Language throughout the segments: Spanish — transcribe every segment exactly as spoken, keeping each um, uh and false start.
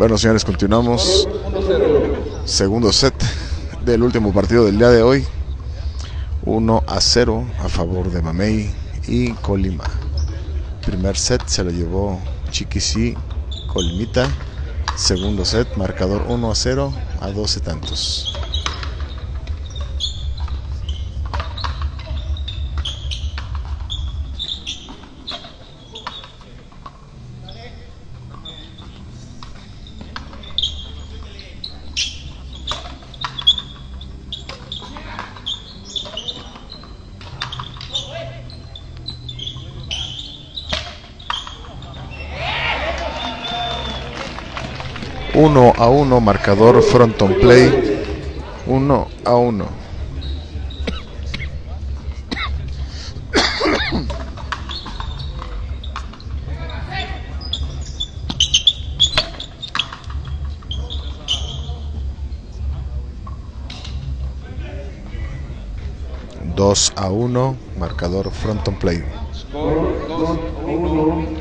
Bueno, señores, continuamos. Segundo set del último partido del día de hoy. uno a cero a favor de Mamey y Colima. Primer set se lo llevó Chiquisí Colimita. Segundo set, marcador uno a cero a doce tantos. uno a uno, marcador fronton play. uno a uno. dos a uno, marcador fronton play. dos a uno.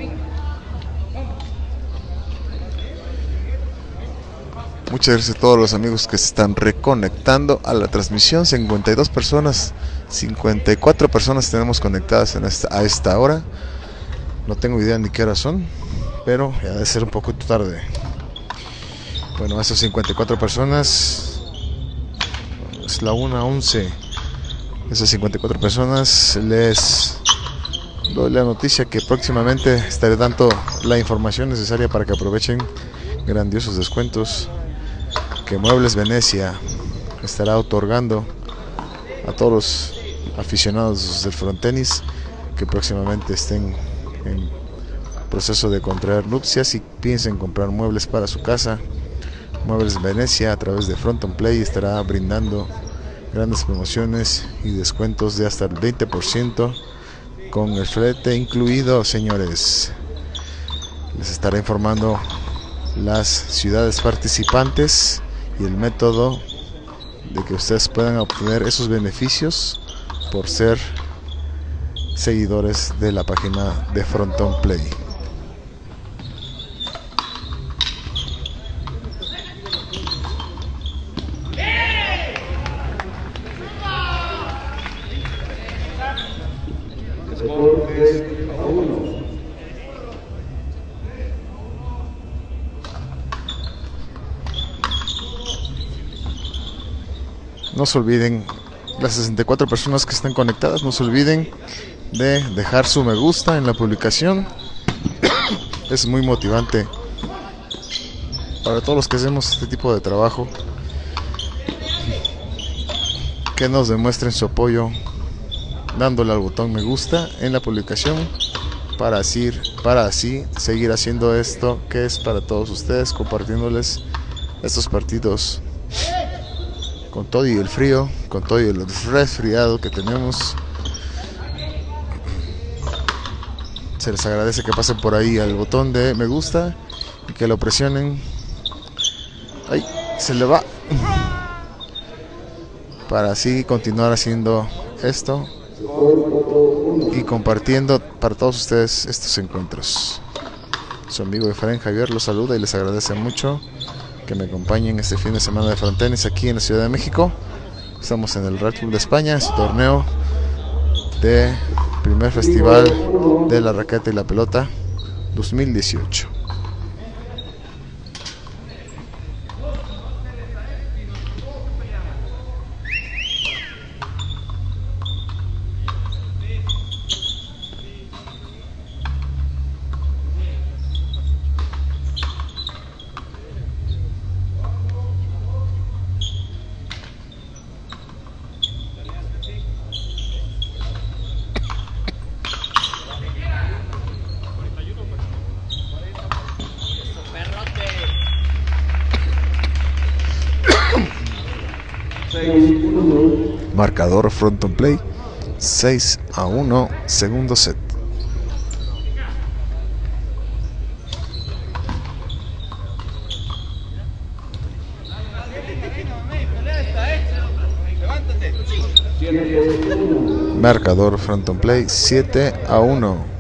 Muchas gracias a todos los amigos que se están reconectando a la transmisión. cincuenta y dos personas, cincuenta y cuatro personas tenemos conectadas en esta, a esta hora. No tengo idea ni qué hora son, pero ya debe ser un poco tarde. Bueno, a esas cincuenta y cuatro personas, es la una once. Esas cincuenta y cuatro personas les doy la noticia que próximamente estaré dando la información necesaria para que aprovechen grandiosos descuentos que Muebles Venecia estará otorgando a todos los aficionados del frontenis que próximamente estén en proceso de contraer nupcias y piensen comprar muebles para su casa. Muebles Venecia a través de Fronton Play estará brindando grandes promociones y descuentos de hasta el veinte por ciento con el flete incluido, señores. Les estaré informando las ciudades participantes y el método de que ustedes puedan obtener esos beneficios por ser seguidores de la página de Fronton Play. No se olviden, las sesenta y cuatro personas que están conectadas, no se olviden de dejar su me gusta en la publicación. Es muy motivante para todos los que hacemos este tipo de trabajo, que nos demuestren su apoyo dándole al botón me gusta en la publicación para así, para así seguir haciendo esto que es para todos ustedes, compartiéndoles estos partidos con todo y el frío, con todo y el resfriado que tenemos. Se les agradece que pasen por ahí al botón de me gusta y que lo presionen. ¡Ay! Se le va. Para así continuar haciendo esto y compartiendo para todos ustedes estos encuentros. Su amigo Efraín Javier los saluda y les agradece mucho que me acompañen este fin de semana de frontenis aquí en la Ciudad de México. Estamos en el Red Bull de España, este torneo de primer festival de la raqueta y la pelota dos mil dieciocho. Marcador Fronton Play seis a uno, segundo set. Marcador Fronton Play siete a uno.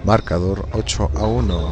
Marcador ocho a uno.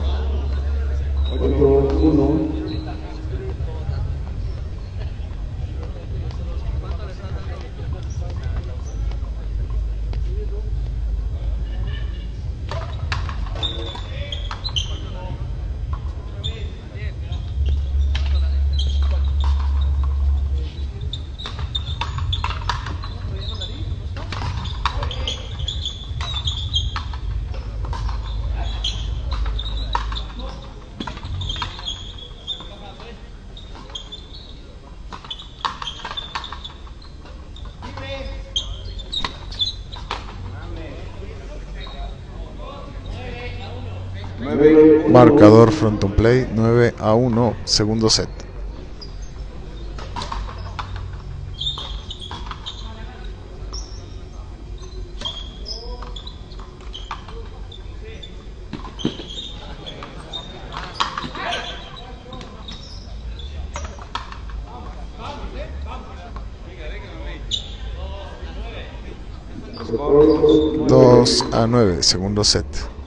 Marcador Fronton Play nueve a uno, segundo set. dos a nueve, segundo set.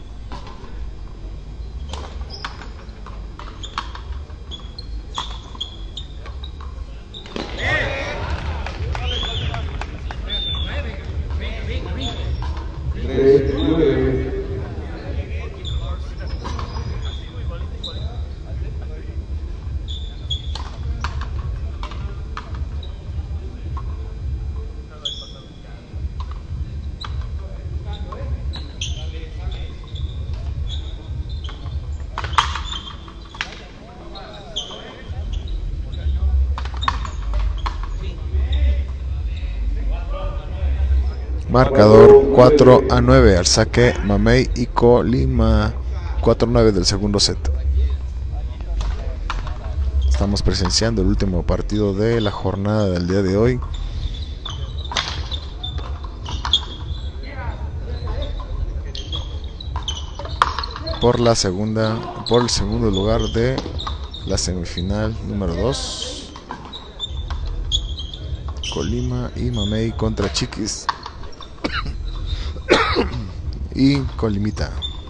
Marcador cuatro a nueve al saque Mamey y Colima. Cuatro a nueve del segundo set. Estamos presenciando el último partido de la jornada del día de hoy. Por la segunda, por el segundo lugar de la semifinal número dos. Colima y Mamey contra Chiquis y Colimita.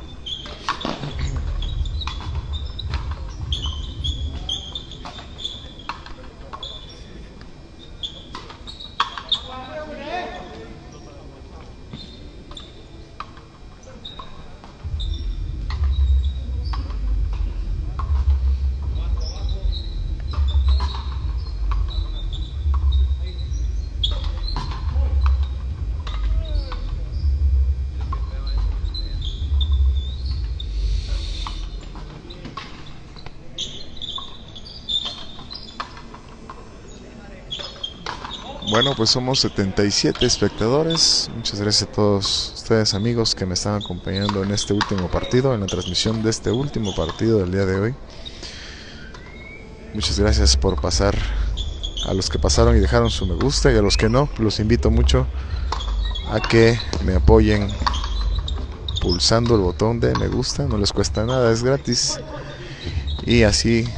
Bueno, pues somos setenta y siete espectadores. Muchas gracias a todos ustedes, amigos, que me están acompañando en este último partido, en la transmisión de este último partido del día de hoy. Muchas gracias por pasar. A los que pasaron y dejaron su me gusta, y a los que no, los invito mucho a que me apoyen pulsando el botón de me gusta. No les cuesta nada, es gratis, y así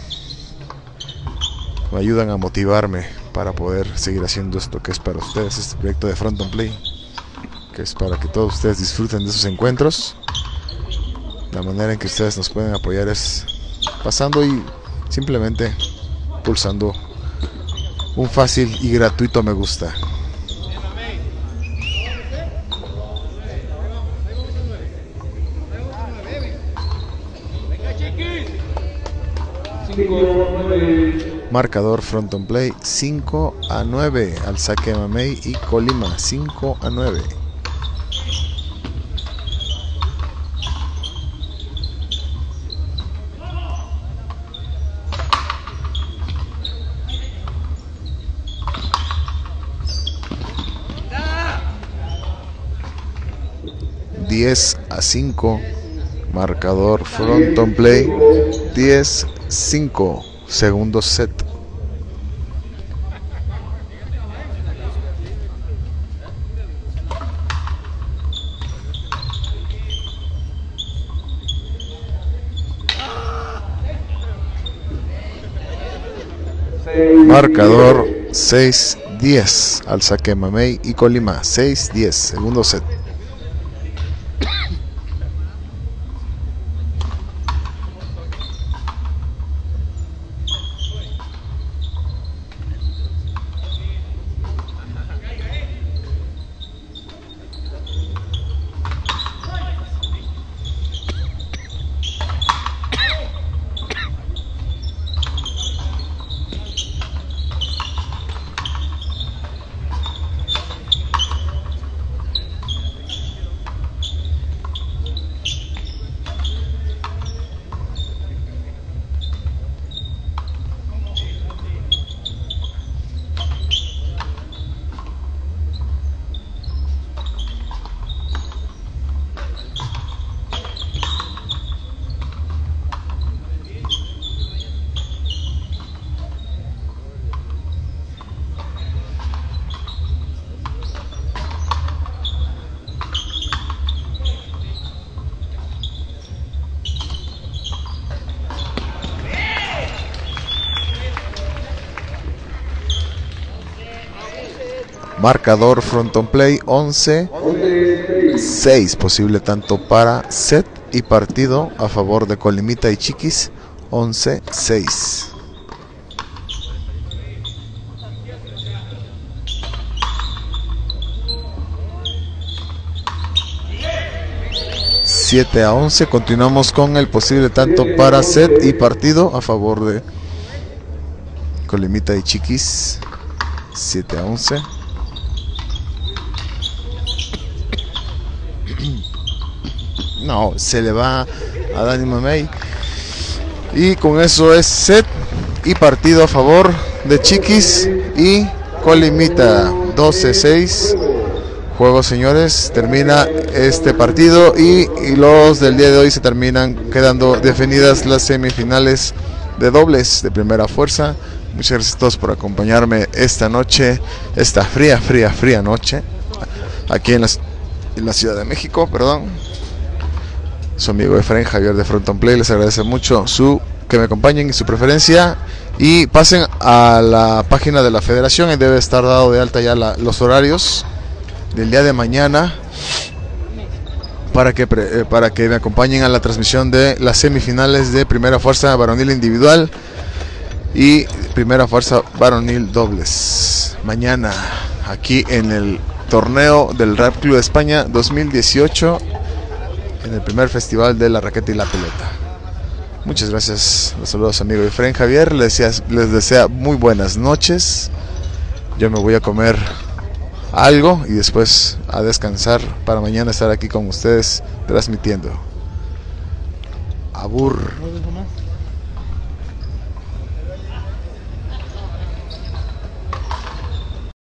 me ayudan a motivarme para poder seguir haciendo esto que es para ustedes, este proyecto de Fronton Play, que es para que todos ustedes disfruten de esos encuentros. La manera en que ustedes nos pueden apoyar es pasando y simplemente pulsando un fácil y gratuito me gusta. Marcador Fronton Play cinco a nueve al saque Mamey y Colima. Cinco a nueve. diez a cinco. Marcador Fronton Play diez a cinco. Segundo set. Marcador seis a diez al saque Mamey y Colima. seis a diez. Segundo set. Marcador Fronton Play once seis. Posible tanto para set y partido a favor de Colimita y Chiquis. once seis. siete a once. Continuamos con el posible tanto para set y partido a favor de Colimita y Chiquis. siete a once. No, se le va a Dani Mamey. Y con eso es set y partido a favor de Chiquis y Colimita. doce seis. Juego, señores, termina este partido y, y los del día de hoy se terminan quedando definidas las semifinales de dobles de primera fuerza. Muchas gracias a todos por acompañarme esta noche, esta fría, fría, fría noche, aquí en la, en la Ciudad de México, perdón. Su amigo Efraín Javier de Fronton Play les agradece mucho su que me acompañen y su preferencia. Y pasen a la página de la federación y debe estar dado de alta ya la, los horarios del día de mañana para que, pre, eh, para que me acompañen a la transmisión de las semifinales de primera fuerza varonil individual y primera fuerza varonil dobles. Mañana aquí en el torneo del Rap Club de España dos mil dieciocho, en el primer festival de la raqueta y la pelota. Muchas gracias, los saludos amigo Efraín Javier, les desea, les desea muy buenas noches. Yo me voy a comer algo y después a descansar para mañana estar aquí con ustedes transmitiendo. Abur.